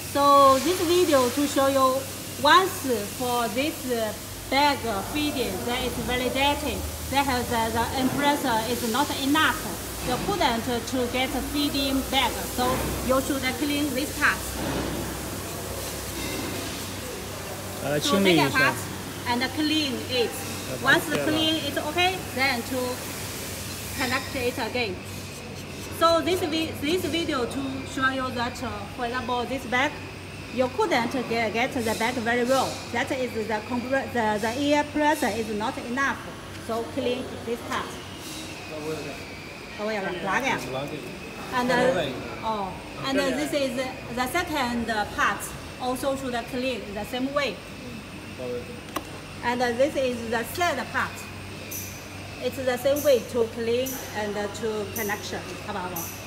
So this video to show you once for this bag feeding that is very dirty, that has the compressor is not enough. You couldn't to get a feeding bag, so you should clean this part. 清理一下。 part and clean it. Once clean it okay, then to connect it again. So this video to show you that, for example, this bag, you couldn't get the bag very well. That is the air pressure is not enough. So clean this part. And this is the second part. Also should clean the same way. And this is the third part. It's the same way to clean and to connection. 好不好？